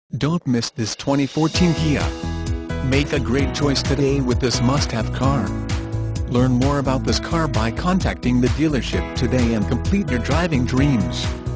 Don't miss this 2014 Kia. Make a great choice today with this must-have car. Learn more about this car by contacting the dealership today and complete your driving dreams.